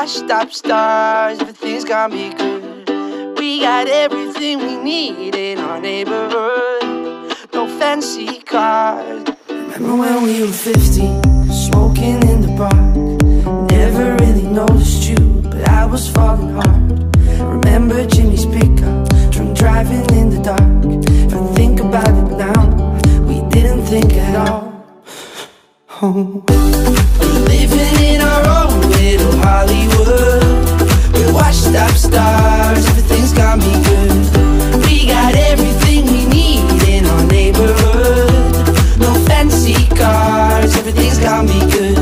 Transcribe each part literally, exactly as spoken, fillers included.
washed up stars, everything's gonna be good. We got everything we need in our neighborhood. No fancy cars. Remember when we were fifteen, smoking in the park. Never really noticed you, but I was falling hard. Remember Jimmy's pickup, drunk driving in the dark. If I think about it now, we didn't think at all. Oh. We're living in our own little Hollywood. We're washed up stars, everything's gonna be good. We got everything we need in our neighborhood. No fancy cars, everything's gonna be good.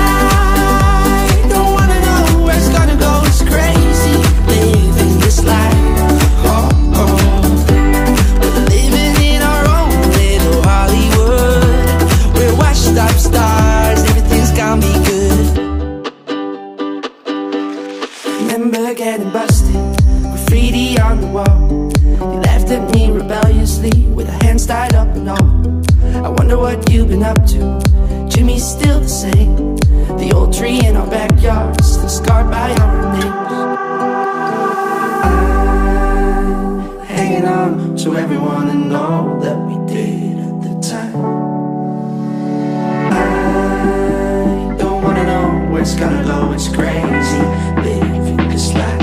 I don't wanna know where it's gonna go, it's crazy living this life. Oh, oh. We're living in our own little Hollywood. We're washed up stars, everything's gonna be good. Remember getting busted, graffiti on the wall. You laughed at me rebelliously with our hands tied up and all. I wonder what you've been up to. Jimmy's still the same. The old tree in our backyard, still scarred by our names. I'm hanging on to everyone and all that we did at the time. I don't wanna know where it's gonna go, it's crazy living this life.